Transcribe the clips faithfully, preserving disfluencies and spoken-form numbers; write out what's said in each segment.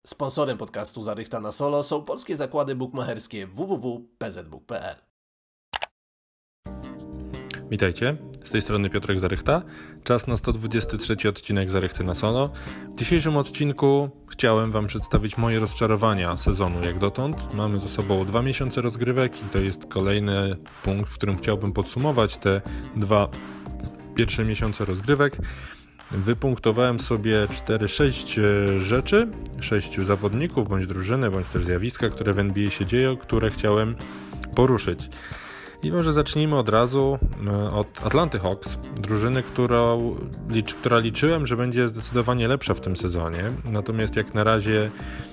Sponsorem podcastu Zarychta na Solo są polskie zakłady bukmacherskie w w w kropka p z book kropka p l. Witajcie, z tej strony Piotrek Zarychta. Czas na sto dwudziesty trzeci odcinek Zarychty na Solo. W dzisiejszym odcinku chciałem Wam przedstawić moje rozczarowania sezonu jak dotąd. Mamy za sobą dwa miesiące rozgrywek i to jest kolejny punkt, w którym chciałbym podsumować te dwa pierwsze miesiące rozgrywek. Wypunktowałem sobie cztery sześć rzeczy, sześciu zawodników, bądź drużyny, bądź też zjawiska, które w N B A się dzieją, które chciałem poruszyć. I może zacznijmy od razu od Atlanty Hawks, drużyny, którą, licz, która liczyłem, że będzie zdecydowanie lepsza w tym sezonie. Natomiast jak na razie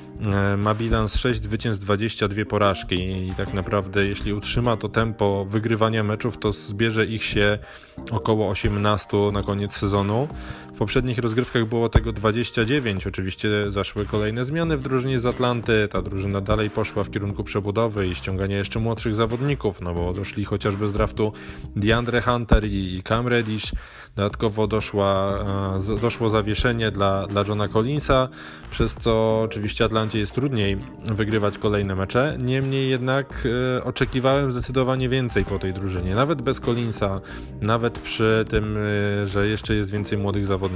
ma bilans sześć zwycięstw, dwadzieścia dwie porażki i tak naprawdę jeśli utrzyma to tempo wygrywania meczów, to zbierze ich się około osiemnaście na koniec sezonu. W poprzednich rozgrywkach było tego dwadzieścia dziewięć, oczywiście zaszły kolejne zmiany w drużynie z Atlanty, ta drużyna dalej poszła w kierunku przebudowy i ściągania jeszcze młodszych zawodników, no bo doszli chociażby z draftu DeAndre Hunter i Cam Reddish, dodatkowo doszła, doszło zawieszenie dla, dla Johna Collinsa, przez co oczywiście Atlancie jest trudniej wygrywać kolejne mecze, niemniej jednak e, oczekiwałem zdecydowanie więcej po tej drużynie, nawet bez Collinsa, nawet przy tym, e, że jeszcze jest więcej młodych zawodników.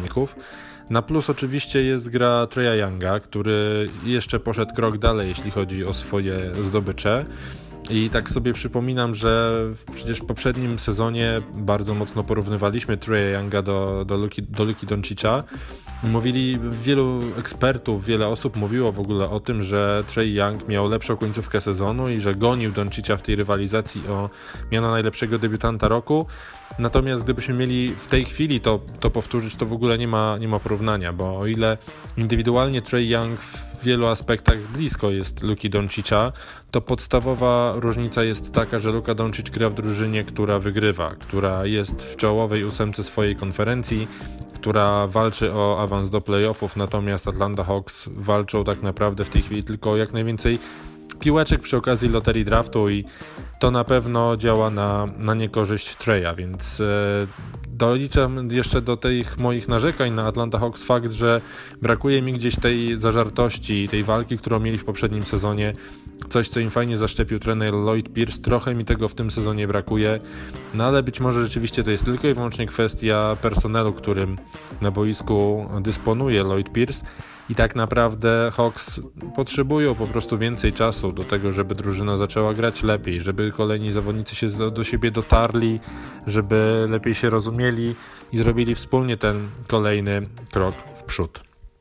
Na plus oczywiście jest gra Treya Younga, który jeszcze poszedł krok dalej, jeśli chodzi o swoje zdobycze. I tak sobie przypominam, że przecież w poprzednim sezonie bardzo mocno porównywaliśmy Treya Younga do, do, Luki, do Luki Doncicza. Mówili, wielu ekspertów, wiele osób mówiło w ogóle o tym, że Trae Young miał lepszą końcówkę sezonu i że gonił Doncicza w tej rywalizacji o miano najlepszego debiutanta roku. Natomiast gdybyśmy mieli w tej chwili to, to powtórzyć, to w ogóle nie ma, nie ma porównania, bo o ile indywidualnie Trae Young w wielu aspektach blisko jest Luki Doncicza, to podstawowa różnica jest taka, że Luka Doncic gra w drużynie, która wygrywa, która jest w czołowej ósemce swojej konferencji, która walczy o awans do playoffów, natomiast Atlanta Hawks walczą tak naprawdę w tej chwili tylko o jak najwięcej piłeczek przy okazji loterii draftu i to na pewno działa na, na niekorzyść Treya, więc e, doliczam jeszcze do tych moich narzekań na Atlanta Hawks fakt, że brakuje mi gdzieś tej zażartości, tej walki, którą mieli w poprzednim sezonie, coś co im fajnie zaszczepił trener Lloyd Pierce, trochę mi tego w tym sezonie brakuje, no ale być może rzeczywiście to jest tylko i wyłącznie kwestia personelu, którym na boisku dysponuje Lloyd Pierce. I tak naprawdę Hawks potrzebują po prostu więcej czasu do tego, żeby drużyna zaczęła grać lepiej, żeby kolejni zawodnicy się do, do siebie dotarli, żeby lepiej się rozumieli i zrobili wspólnie ten kolejny krok w przód.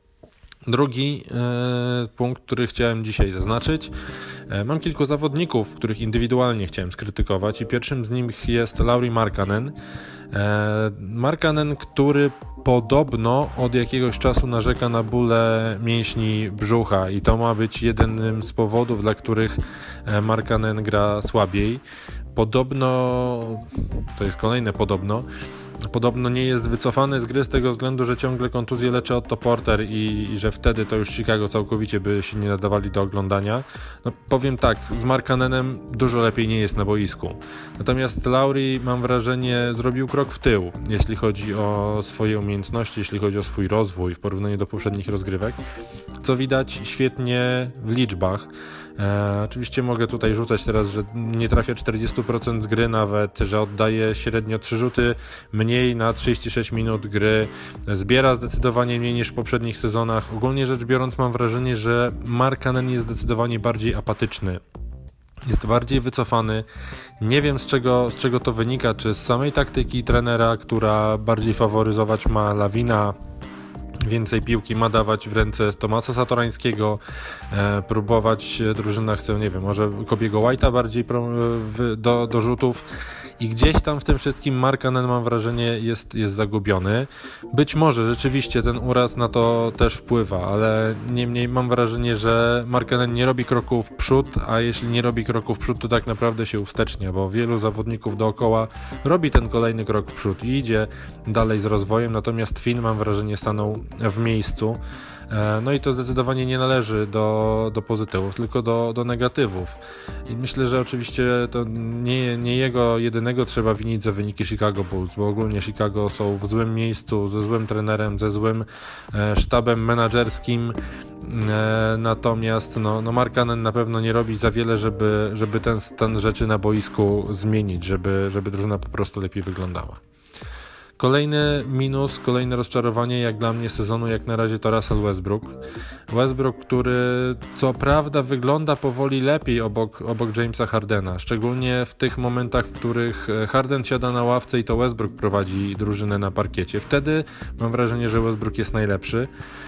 Drugi e, punkt, który chciałem dzisiaj zaznaczyć. E, mam kilku zawodników, których indywidualnie chciałem skrytykować i pierwszym z nich jest Lauri Markkanen. E, Markkanen, który podobno od jakiegoś czasu narzeka na bóle mięśni brzucha i to ma być jednym z powodów, dla których Markkanen gra słabiej. Podobno, to jest kolejne podobno, Podobno nie jest wycofany z gry z tego względu, że ciągle kontuzję leczy Otto Porter i, i że wtedy to już Chicago całkowicie by się nie nadawali do oglądania. No powiem tak, z Markkanenem dużo lepiej nie jest na boisku. Natomiast Lauri, mam wrażenie, zrobił krok w tył, jeśli chodzi o swoje umiejętności, jeśli chodzi o swój rozwój w porównaniu do poprzednich rozgrywek, co widać świetnie w liczbach. E, oczywiście mogę tutaj rzucać teraz, że nie trafia czterdzieści procent z gry nawet, że oddaje średnio trzy rzuty mniej na trzydzieści sześć minut gry, zbiera zdecydowanie mniej niż w poprzednich sezonach. Ogólnie rzecz biorąc mam wrażenie, że Markkanen jest zdecydowanie bardziej apatyczny. Jest bardziej wycofany. Nie wiem z czego, z czego to wynika, czy z samej taktyki trenera, która bardziej faworyzować ma Lavina, więcej piłki ma dawać w ręce Tomasa Satorańskiego, e, próbować drużyna chce, nie wiem, może Kobiego White'a bardziej pro, w, do, do rzutów i gdzieś tam w tym wszystkim Markkanen, mam wrażenie, jest, jest zagubiony. Być może rzeczywiście ten uraz na to też wpływa, ale niemniej mam wrażenie, że Markkanen nie robi kroków w przód, a jeśli nie robi kroków w przód, to tak naprawdę się uwstecznia, bo wielu zawodników dookoła robi ten kolejny krok w przód i idzie dalej z rozwojem, natomiast Finn, mam wrażenie, stanął w miejscu. No i to zdecydowanie nie należy do, do pozytywów, tylko do, do negatywów. I myślę, że oczywiście to nie, nie jego jedynego trzeba winić za wyniki Chicago Bulls, bo ogólnie Chicago są w złym miejscu, ze złym trenerem, ze złym sztabem menadżerskim. Natomiast no, no Markkanen na pewno nie robi za wiele, żeby, żeby ten stan rzeczy na boisku zmienić, żeby, żeby drużyna po prostu lepiej wyglądała. Kolejny minus, kolejne rozczarowanie jak dla mnie sezonu jak na razie to Russell Westbrook. Westbrook, który co prawda wygląda powoli lepiej obok, obok Jamesa Hardena, szczególnie w tych momentach, w których Harden siada na ławce i to Westbrook prowadzi drużynę na parkiecie. Wtedy mam wrażenie, że Westbrook jest najlepszy,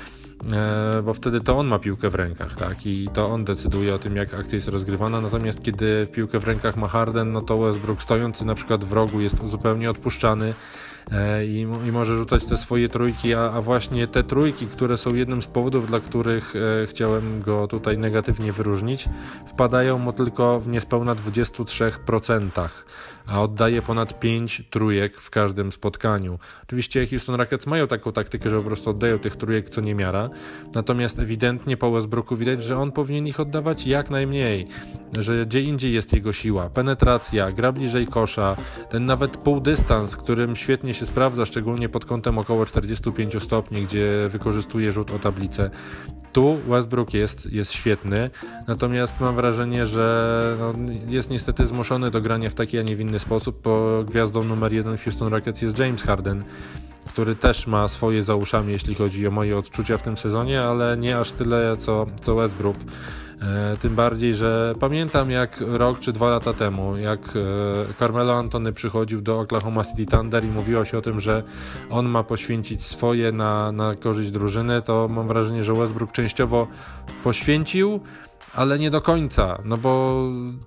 bo wtedy to on ma piłkę w rękach, tak, i to on decyduje o tym, jak akcja jest rozgrywana, natomiast kiedy piłkę w rękach ma Harden, no to Westbrook stojący na przykład w rogu jest zupełnie odpuszczany i, i może rzucać te swoje trójki, a, a właśnie te trójki, które są jednym z powodów, dla których e, chciałem go tutaj negatywnie wyróżnić, wpadają mu tylko w niespełna dwadzieścia trzy procent, a oddaje ponad pięć trójek w każdym spotkaniu. Oczywiście Houston Rockets mają taką taktykę, że po prostu oddają tych trójek co niemiara, natomiast ewidentnie po Westbrooku widać, że on powinien ich oddawać jak najmniej, że gdzie indziej jest jego siła, penetracja, gra bliżej kosza, ten nawet półdystans, którym świetnie się sprawdza, szczególnie pod kątem około czterdzieści pięć stopni, gdzie wykorzystuje rzut o tablicę. Tu Westbrook jest, jest świetny, natomiast mam wrażenie, że no, jest niestety zmuszony do grania w taki, a nie w inny sposób, bo gwiazdą numer jeden w Houston Rockets jest James Harden, który też ma swoje za uszami, jeśli chodzi o moje odczucia w tym sezonie, ale nie aż tyle co, co Westbrook. E, tym bardziej, że pamiętam jak rok czy dwa lata temu, jak e, Carmelo Anthony przychodził do Oklahoma City Thunder i mówiło się o tym, że on ma poświęcić swoje na, na korzyść drużyny, to mam wrażenie, że Westbrook częściowo poświęcił, ale nie do końca, no bo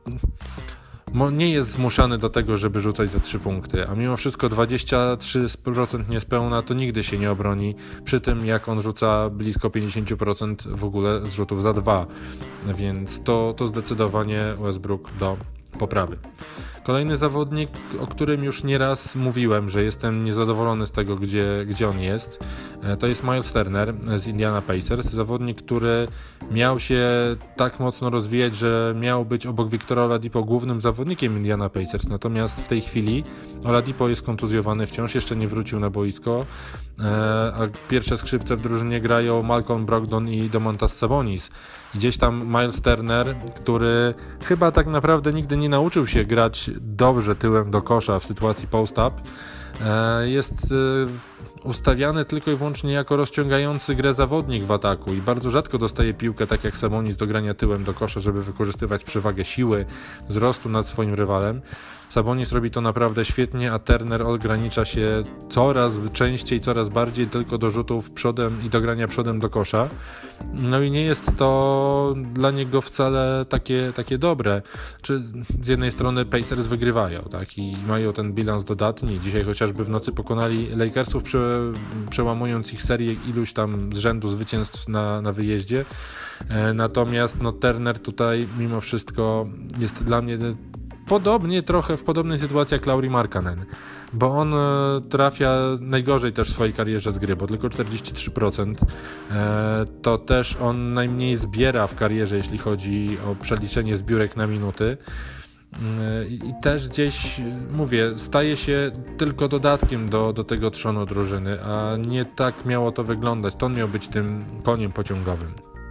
nie jest zmuszany do tego, żeby rzucać za trzy punkty, a mimo wszystko dwadzieścia trzy procent niespełna to nigdy się nie obroni, przy tym jak on rzuca blisko pięćdziesiąt procent w ogóle z rzutów za dwa, więc to, to zdecydowanie Westbrook do poprawy. Kolejny zawodnik, o którym już nieraz mówiłem, że jestem niezadowolony z tego, gdzie, gdzie on jest, to jest Miles Turner z Indiana Pacers. Zawodnik, który miał się tak mocno rozwijać, że miał być obok Victora Oladipo głównym zawodnikiem Indiana Pacers. Natomiast w tej chwili Oladipo jest kontuzjowany, wciąż jeszcze nie wrócił na boisko, a pierwsze skrzypce w drużynie grają Malcolm Brogdon i Domantas Sabonis. Gdzieś tam Miles Turner, który chyba tak naprawdę nigdy nie nauczył się grać dobrze tyłem do kosza w sytuacji post-up, jest ustawiany tylko i wyłącznie jako rozciągający grę zawodnik w ataku i bardzo rzadko dostaje piłkę tak jak Sabonis do grania tyłem do kosza, żeby wykorzystywać przewagę siły, wzrostu nad swoim rywalem. Sabonis robi to naprawdę świetnie, a Turner ogranicza się coraz częściej, coraz bardziej tylko do rzutów przodem i do grania przodem do kosza. No i nie jest to dla niego wcale takie, takie dobre. Czy z jednej strony Pacers wygrywają, tak, i mają ten bilans dodatni. Dzisiaj chociażby w nocy pokonali Lakersów, prze, przełamując ich serię iluś tam z rzędu zwycięstw na, na wyjeździe. Natomiast no, Turner tutaj mimo wszystko jest dla mnie podobnie trochę w podobnej sytuacji jak Lauri Markkanen, bo on e, trafia najgorzej też w swojej karierze z gry, bo tylko czterdzieści trzy procent. E, to też on najmniej zbiera w karierze, jeśli chodzi o przeliczenie zbiórek na minuty. E, I też gdzieś, mówię, staje się tylko dodatkiem do, do tego trzonu drużyny, a nie tak miało to wyglądać. To on miał być tym koniem pociągowym.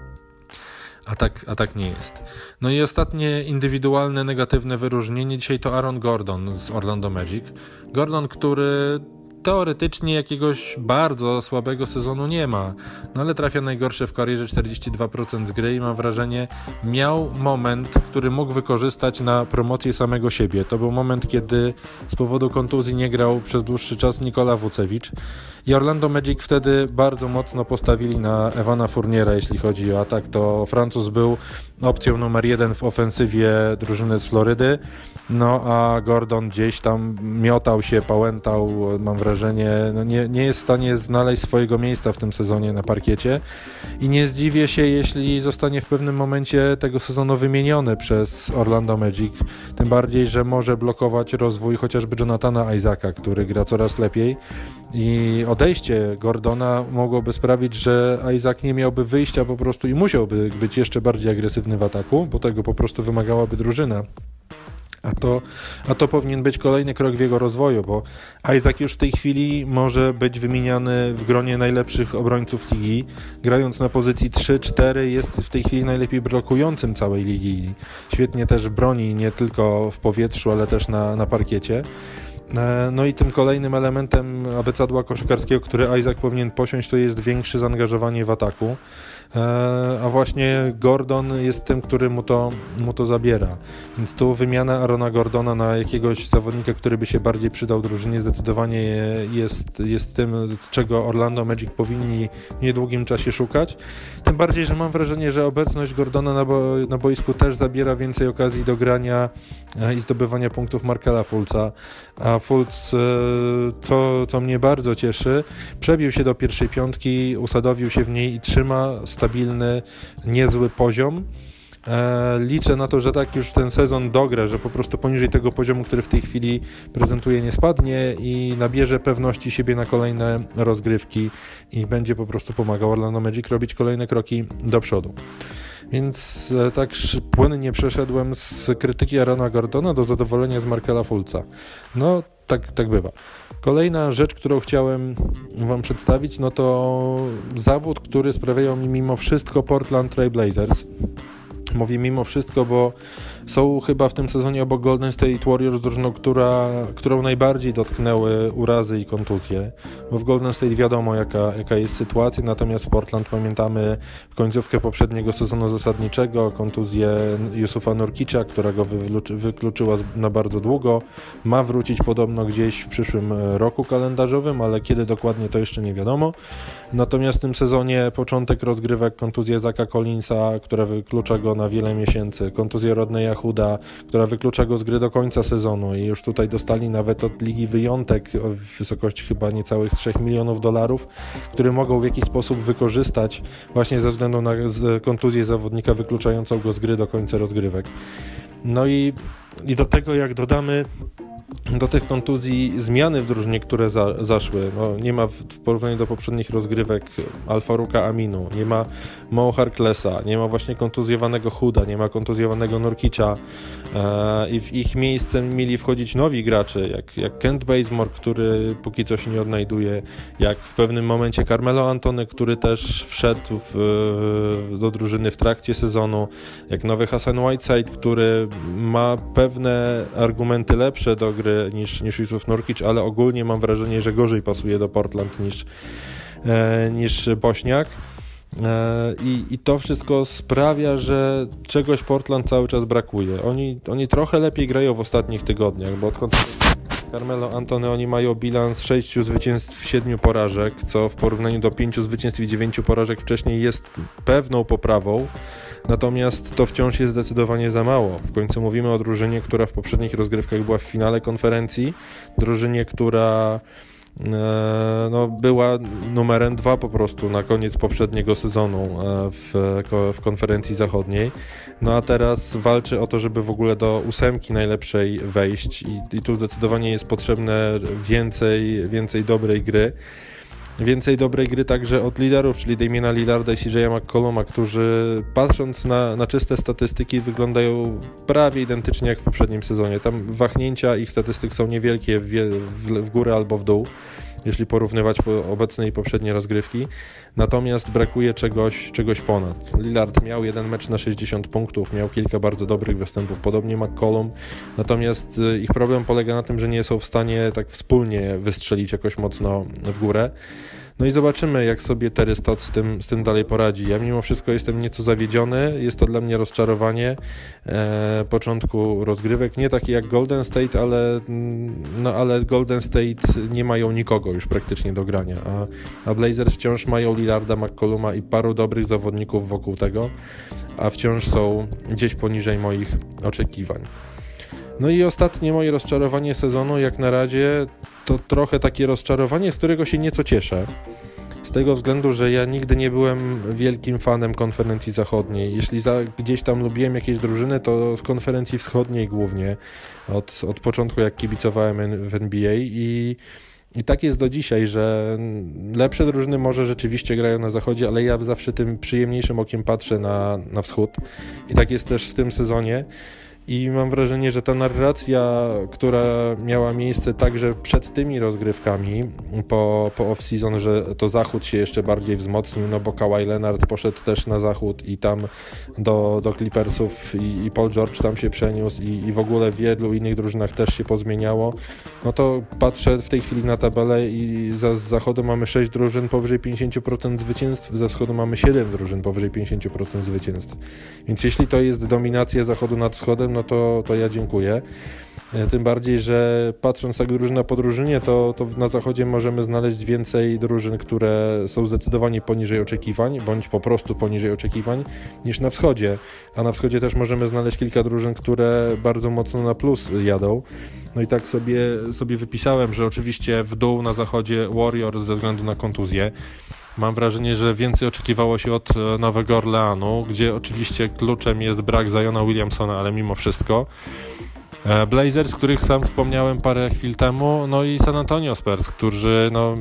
A tak, a tak nie jest. No i ostatnie indywidualne negatywne wyróżnienie dzisiaj to Aaron Gordon z Orlando Magic. Gordon, który teoretycznie jakiegoś bardzo słabego sezonu nie ma, no ale trafia najgorsze w karierze, czterdzieści dwa procent z gry i mam wrażenie, miał moment, który mógł wykorzystać na promocję samego siebie. To był moment, kiedy z powodu kontuzji nie grał przez dłuższy czas Nikola Vucevic i Orlando Magic wtedy bardzo mocno postawili na Evana Fourniera, jeśli chodzi o atak. To Francuz był opcją numer jeden w ofensywie drużyny z Florydy, no a Gordon gdzieś tam miotał się, pałętał, mam wrażenie, no nie, nie jest w stanie znaleźć swojego miejsca w tym sezonie na parkiecie i nie zdziwię się, jeśli zostanie w pewnym momencie tego sezonu wymieniony przez Orlando Magic, tym bardziej, że może blokować rozwój chociażby Jonathana Isaaca, który gra coraz lepiej i odejście Gordona mogłoby sprawić, że Isaac nie miałby wyjścia po prostu i musiałby być jeszcze bardziej agresywny w ataku, bo tego po prostu wymagałaby drużyna. A to, a to powinien być kolejny krok w jego rozwoju, bo Isaac już w tej chwili może być wymieniany w gronie najlepszych obrońców ligi. Grając na pozycji trzy cztery jest w tej chwili najlepiej blokującym całej ligi. Świetnie też broni nie tylko w powietrzu, ale też na, na parkiecie. No i tym kolejnym elementem abecadła koszykarskiego, który Isaac powinien posiąść, to jest większe zaangażowanie w ataku. A właśnie Gordon jest tym, który mu to, mu to zabiera. Więc tu wymiana Aarona Gordona na jakiegoś zawodnika, który by się bardziej przydał drużynie, zdecydowanie jest, jest tym, czego Orlando Magic powinni w niedługim czasie szukać. Tym bardziej, że mam wrażenie, że obecność Gordona na, bo, na boisku też zabiera więcej okazji do grania i zdobywania punktów Markela Fultza. A Fultz, co, co mnie bardzo cieszy, przebił się do pierwszej piątki, usadowił się w niej i trzyma stabilny, niezły poziom. E, liczę na to, że tak już ten sezon dogra, że po prostu poniżej tego poziomu, który w tej chwili prezentuje, nie spadnie i nabierze pewności siebie na kolejne rozgrywki i będzie po prostu pomagał Orlando Magic robić kolejne kroki do przodu. Więc e, tak płynnie przeszedłem z krytyki Aarona Gordona do zadowolenia z Markela Fultza. No, tak, tak bywa. Kolejna rzecz, którą chciałem Wam przedstawić, no to zawód, który sprawiają mi mimo wszystko Portland Trail Blazers. Mówię mimo wszystko, bo są chyba w tym sezonie obok Golden State Warriors drużyną, która, którą najbardziej dotknęły urazy i kontuzje, bo w Golden State wiadomo jaka, jaka jest sytuacja, natomiast Portland pamiętamy końcówkę poprzedniego sezonu zasadniczego, kontuzję Yusufa Nurkicza, która go wykluczy, wykluczyła na bardzo długo, ma wrócić podobno gdzieś w przyszłym roku kalendarzowym, ale kiedy dokładnie to jeszcze nie wiadomo. Natomiast w tym sezonie początek rozgrywek, kontuzja Zacka Collinsa, która wyklucza go na wiele miesięcy, kontuzja Rodneya Hooda, która wyklucza go z gry do końca sezonu i już tutaj dostali nawet od ligi wyjątek w wysokości chyba niecałych trzech milionów dolarów, które mogą w jakiś sposób wykorzystać właśnie ze względu na kontuzję zawodnika wykluczającą go z gry do końca rozgrywek. No i, i do tego jak dodamy do tych kontuzji zmiany w drużynie, które za, zaszły. No, nie ma w, w porównaniu do poprzednich rozgrywek Al-Faruqa Aminu, nie ma Mo Harklessa, nie ma właśnie kontuzjowanego Hooda, nie ma kontuzjowanego Nurkicza e, i w ich miejsce mieli wchodzić nowi gracze, jak, jak Kent Bazemore, który póki co się nie odnajduje, jak w pewnym momencie Carmelo Anthony, który też wszedł w, do drużyny w trakcie sezonu, jak nowy Hassan Whiteside, który ma pewne argumenty lepsze do gry niż, niż Yusuf Nurkic, ale ogólnie mam wrażenie, że gorzej pasuje do Portland niż, e, niż Bośniak. E, i, I to wszystko sprawia, że czegoś Portland cały czas brakuje. Oni, oni trochę lepiej grają w ostatnich tygodniach, bo odkąd Carmelo Anthony oni mają bilans sześciu zwycięstw, siedmiu porażek, co w porównaniu do pięciu zwycięstw i dziewięciu porażek wcześniej jest pewną poprawą. Natomiast to wciąż jest zdecydowanie za mało. W końcu mówimy o drużynie, która w poprzednich rozgrywkach była w finale konferencji, drużynie, która e, no, była numerem dwa po prostu na koniec poprzedniego sezonu e, w, w konferencji zachodniej. No a teraz walczy o to, żeby w ogóle do ósemki najlepszej wejść i, i tu zdecydowanie jest potrzebne więcej, więcej dobrej gry. Więcej dobrej gry także od liderów, czyli Damiana Lillarda i C J McColluma, którzy patrząc na, na czyste statystyki wyglądają prawie identycznie jak w poprzednim sezonie. Tam wahnięcia ich statystyk są niewielkie w, w, w górę albo w dół, jeśli porównywać po obecne i poprzednie rozgrywki. Natomiast brakuje czegoś, czegoś ponad. Lillard miał jeden mecz na sześćdziesiąt punktów, miał kilka bardzo dobrych występów, podobnie McCollum. Natomiast ich problem polega na tym, że nie są w stanie tak wspólnie wystrzelić jakoś mocno w górę. No i zobaczymy, jak sobie Terry Stotts z tym, z tym dalej poradzi. Ja mimo wszystko jestem nieco zawiedziony, jest to dla mnie rozczarowanie e, początku rozgrywek, nie taki jak Golden State, ale, no, ale Golden State nie mają nikogo już praktycznie do grania, a, a Blazers wciąż mają Lillarda, McColluma i paru dobrych zawodników wokół tego, a wciąż są gdzieś poniżej moich oczekiwań. No i ostatnie moje rozczarowanie sezonu, jak na razie, to trochę takie rozczarowanie, z którego się nieco cieszę. Z tego względu, że ja nigdy nie byłem wielkim fanem konferencji zachodniej. Jeśli za, gdzieś tam lubiłem jakieś drużyny, to z konferencji wschodniej głównie, od, od początku jak kibicowałem w N B A i I tak jest do dzisiaj, że lepsze drużyny może rzeczywiście grają na zachodzie, ale ja zawsze tym przyjemniejszym okiem patrzę na, na wschód. I tak jest też w tym sezonie. I mam wrażenie, że ta narracja, która miała miejsce także przed tymi rozgrywkami po, po off-season, że to zachód się jeszcze bardziej wzmocnił, no bo Kawhi Leonard poszedł też na zachód i tam do, do Clippersów i, i Paul George tam się przeniósł i, i w ogóle w wielu innych drużynach też się pozmieniało, no to patrzę w tej chwili na tabelę i za, z zachodu mamy sześć drużyn powyżej pięćdziesiąt procent zwycięstw, ze wschodu mamy siedem drużyn powyżej pięćdziesiąt procent zwycięstw. Więc jeśli to jest dominacja zachodu nad wschodem, no to, to ja dziękuję. Tym bardziej, że patrząc tak drużyna po drużynie, to, to na zachodzie możemy znaleźć więcej drużyn, które są zdecydowanie poniżej oczekiwań, bądź po prostu poniżej oczekiwań, niż na wschodzie. A na wschodzie też możemy znaleźć kilka drużyn, które bardzo mocno na plus jadą. No i tak sobie, sobie wypisałem, że oczywiście w dół na zachodzie Warriors ze względu na kontuzję. Mam wrażenie, że więcej oczekiwało się od Nowego Orleanu, gdzie oczywiście kluczem jest brak Ziona Williamsona, ale mimo wszystko. Blazers, których sam wspomniałem parę chwil temu, no i San Antonio Spurs, którzy, no,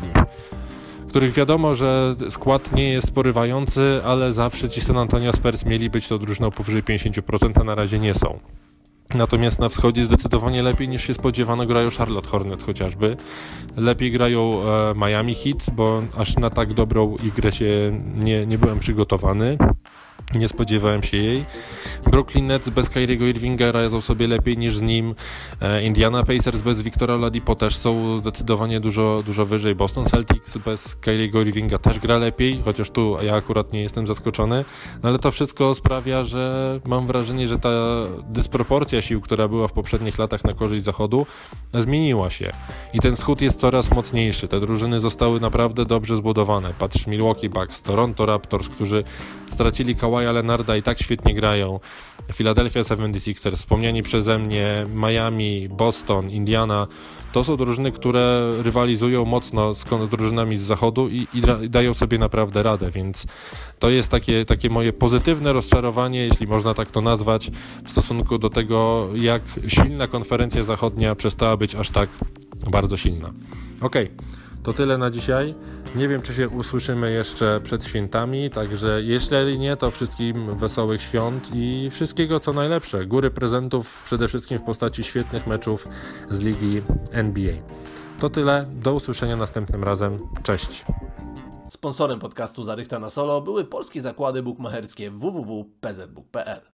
których wiadomo, że skład nie jest porywający, ale zawsze ci San Antonio Spurs mieli być to drużyną powyżej pięćdziesiąt procent, a na razie nie są. Natomiast na wschodzie zdecydowanie lepiej niż się spodziewano grają Charlotte Hornets chociażby. Lepiej grają e, Miami Heat, bo aż na tak dobrą igrę się nie, nie byłem przygotowany. Nie spodziewałem się jej. Brooklyn Nets bez Kyriego Irvinga radzą sobie lepiej niż z nim. Indiana Pacers bez Victora Oladipo też są zdecydowanie dużo, dużo wyżej. Boston Celtics bez Kyriego Irvinga też gra lepiej, chociaż tu ja akurat nie jestem zaskoczony. No ale to wszystko sprawia, że mam wrażenie, że ta dysproporcja sił, która była w poprzednich latach na korzyść zachodu, zmieniła się. I ten wschód jest coraz mocniejszy. Te drużyny zostały naprawdę dobrze zbudowane. Patrz, Milwaukee Bucks, Toronto Raptors, którzy stracili Kawhi'a Leonarda i tak świetnie grają. Philadelphia siedemdziesiąt sześć, wspomniani przeze mnie Miami, Boston, Indiana, to są drużyny, które rywalizują mocno z, z drużynami z zachodu i, i, i dają sobie naprawdę radę, więc to jest takie, takie moje pozytywne rozczarowanie, jeśli można tak to nazwać, w stosunku do tego, jak silna konferencja zachodnia przestała być aż tak bardzo silna. Okej. To tyle na dzisiaj. Nie wiem, czy się usłyszymy jeszcze przed świętami, także jeśli nie, to wszystkim wesołych świąt i wszystkiego co najlepsze. Góry prezentów przede wszystkim w postaci świetnych meczów z ligi N B A. To tyle, do usłyszenia następnym razem. Cześć. Sponsorem podcastu Zarychta na Solo były polskie zakłady bukmacherskie w w w kropka p z book kropka p l.